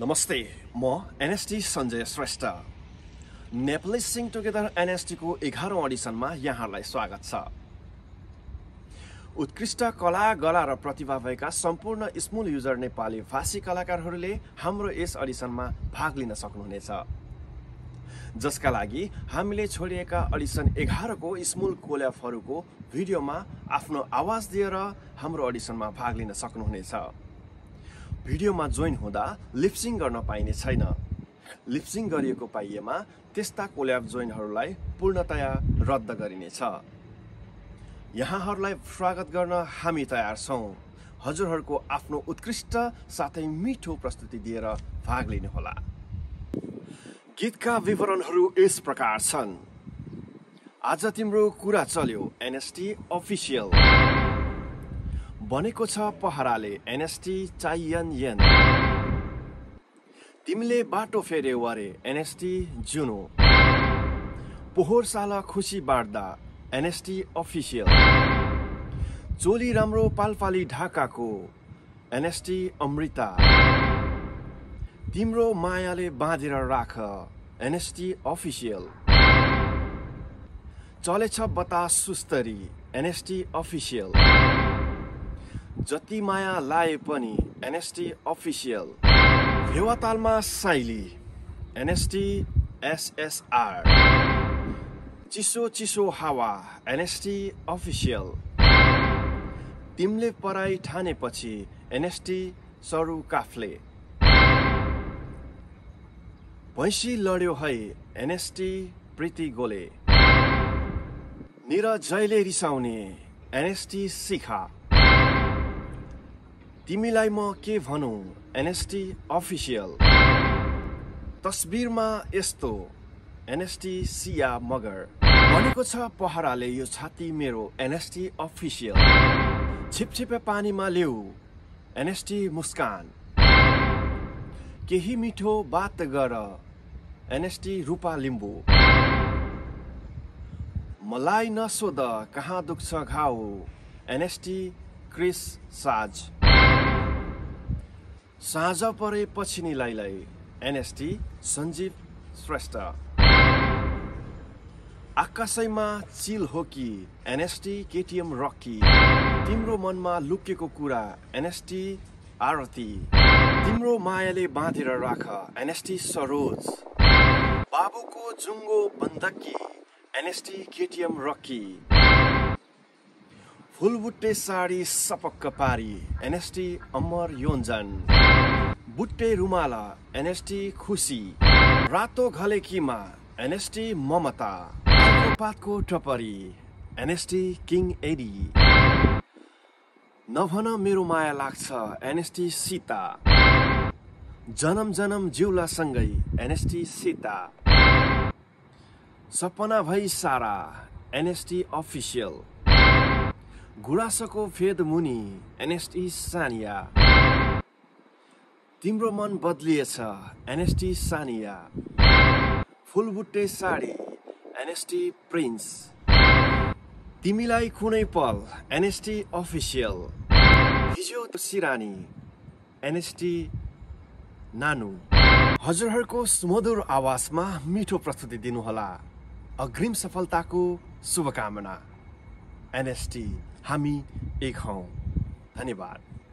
नमस्ते, म NST Sanjay Shrestha. Nepales Together-NST को 11औं अडिसनमा यहाँलाई स्वागत छ। उत्कृष्ट कला, गला र प्रतिभा भएका सम्पूर्ण स्मूल युजर नेपाली भाषी कलाकारहरूले हाम्रो यस अडिसनमा भाग लिन सक्नुहुनेछ, जसका लागि हामीले छोडिएका अडिसन 11 को स्मूल कोल्याबहरूको भिडियोमा आफ्नो आवाज दिएर हाम्रो अडिसनमा भाग लिन सक्नुहुनेछ। भिडियोमा जोइन हुँदा लिप्सिङ गर्न पाइने छैन। लिप्सिङ गरिएको पाइएमा त्यस्ता कोल्याब जोइनहरूलाई पूर्णतया रद्द गरिनेछ। यहाँहरूलाई स्वागत गर्न हामी तयार छौं। हजुरहरूको आफ्नो उत्कृष्ट साथै मिठो प्रस्तुति दिएर भाग लिनुहोला। गीतका विवरणहरू यस प्रकार छन्। आज तिम्रो कुरा चल्यो NST अफिसियल। बनेको छ पहराले NST चाहियन। तिमीले बाटो फेरे वरे NST जुनो। पोहोर साल खुसी बाड्दा NST अफिसियल। चोली राम्रो पालपाली ढाकाको NST अमृता। तिम्रो मायाले बाँधेर राख NST अफिसियल। चलेछ बतास सुस्तरी NST अफिसियल। जति माया लाए पनि NST अफिसियल। भेवातालमा साइली NST SSR। चिसो चिसो हावा NST अफिसियल। तिमीले पराई ठानेपछि NST सरु काफ्ले। भैँसी लड्यो है NST प्रीति गोले। निर जयले रिसाउने NST शिखा। तिमीलाई म के भनौं NST अफिसियल। तस्बिरमा यस्तो NST सिया मगर। बनेको छ पहराले यो छाती मेरो NST अफिसियल। छिपछिपे पानीमा ल्याऊ NST मुस्कान। केही मिठो बात गर NST रूपा लिम्बू। मलाई नसोध कहाँ दुख्छ घाउ NST क्रिस साज। साँझ परे पछिनी लाइलाई NST सञ्जीव श्रेष्ठ। आकाशैमा चिल हो कि NST केटीएम रकी। तिम्रो मनमा लुकेको कुरा NST आरती। तिम्रो मायाले बाँधेर राख NST सरोज। बाबुको जुङ्गो बन्दकी NST केटीएम रकी। फुलबुट्टे साडी सपक्क पारी NST अमर योन्जन। बुट्टे रुमाला NST खुसी। रातो घलेकीमा NST ममता। पातको टपरी NST किङ एडी। नभन मेरो माया लाग्छ NST सीता। जनम जनम जिउला सँगै NST सीता। सपना भई सारा NST अफिसियल। गुराँसको फेद मुनि NST सानिया। तिम्रो मन बदलिएछ NST सानिया। फुलबुट्टे साडी NST प्रिन्स। तिमीलाई कुनै पल NST अफिसियल। हिजो सिरानी NST नानु। हजुरहरूको सुमधुर आवाजमा मिठो प्रस्तुति दिनुहोला। अग्रिम सफलताको शुभकामना। NST हामी एक हौं। धन्यवाद।